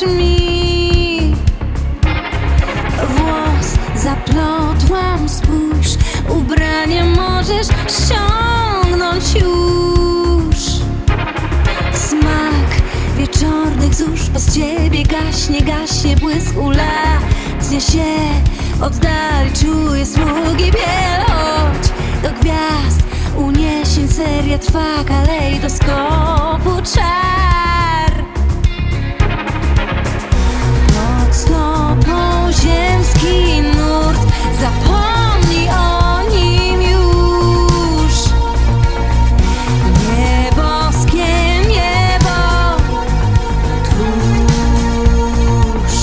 Wybacz mi, włos zaplotłam, spójrz, ubranie możesz ściągnąć już. Smak wieczornych zórz bez ciebie gaśnie, gaśnie błysk lat. Tnie się oddali, czuję smugi biel. Chodź do gwiazd, uniesień seria trwa, kalejdoskopu czar. Pod stopą ziemski nurt, zapomnij o nim już. Nieboskie niebo tuż.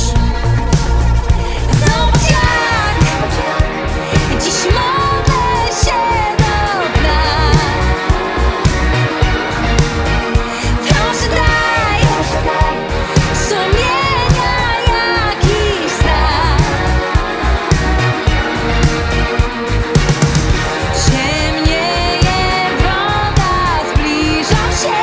Zobacz jak dziś modlę się do dna. Proszę daj sumienia jakiś znak. Ciemnieje droga, zbliżam się.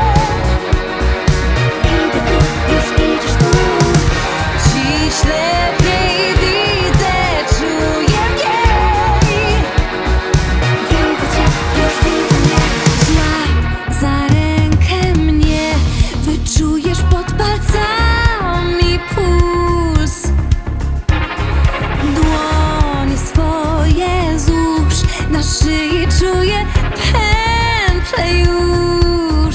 Idę tu, już idziesz tu. Dziś lepiej widzę, czuję mniej. Widzę cię, już widzę mnie. Złap za rękę mnie, wyczujesz pod palcami puls. Dłonie swoje złóż, na szyi czuję pętlę już.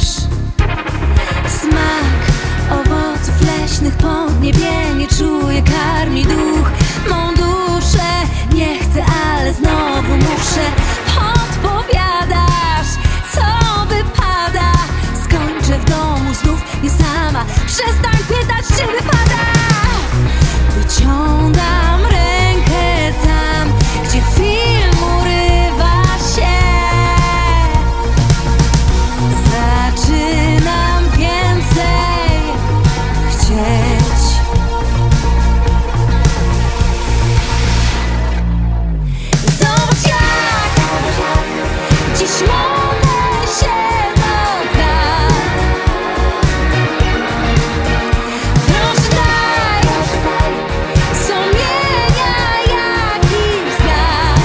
Smak owoców leśnych podniebienie czuję, karmi duch mą duszę. Nie chcę, ale znowu muszę. Podpowiadasz, co wypada. Skończę w domu znów nie sama. Przestań pytać, czy wypada. Wyciągam rękę tam, gdzie film urywa się. Zaczynam więcej chcieć. Zobacz jak dziś modlę się do dna. Proszę daj sumienia jakiś znak.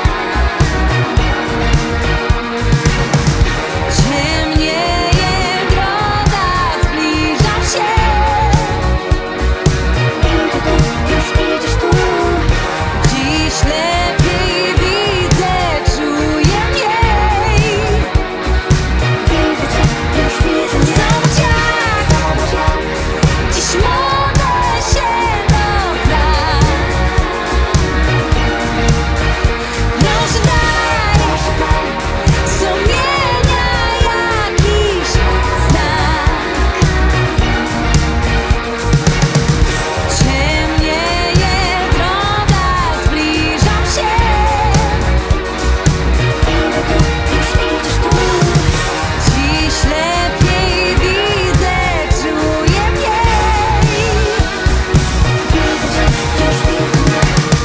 Ciemnieje droga, zbliżam się. Idę tu, już idziesz tu. Dziś lepiej widzę, czuję mniej. Widzę cię, już widzę mnie. Zobacz jak dziś modlę się do dna. Proszę daj sumienia jakiś znak. Ciemnieje droga, zbliżam się. Idę tu, już idziesz tu. Dziś lepiej widzę, czuję mniej. Widzę cię, już widzę mnie.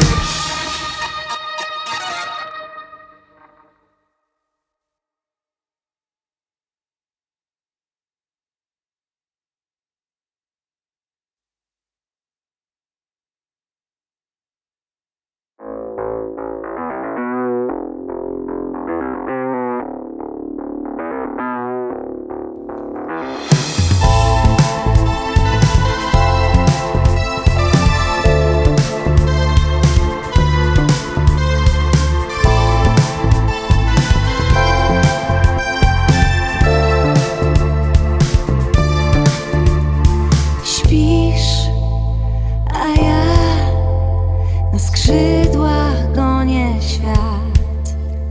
Śpisz, a ja na skrzydłach gonię świat.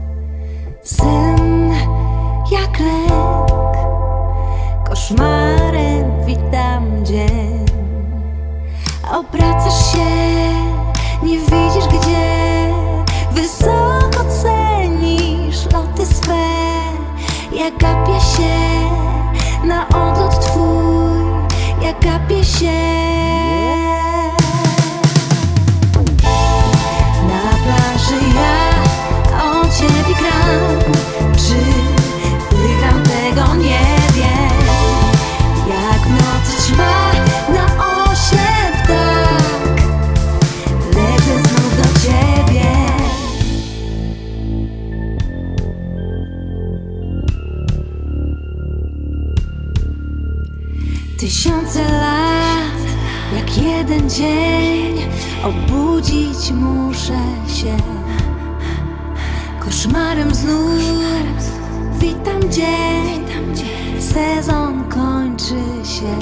Sen jak lęk, koszmarem witam dzień. Obracasz się, nie widzisz gdzie. Wysoko cenisz loty swe. Ja gapię się na odlot twój, ja gapię się. Na plaży ja o ciebie gram. Czy wygram, tego nie wiem. Jak w nocy ćma na Tysiące lat, jak jeden dzień, obudzić muszę się. Koszmarem znów witam dzień, sezon kończy się.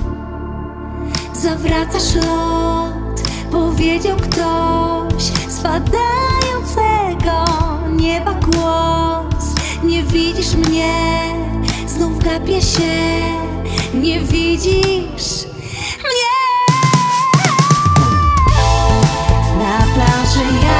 Zawracasz lot, powiedział ktoś, spadającego nieba głos. Nie widzisz mnie, znów gapię się. Nie widzisz mnie. Na planszy ja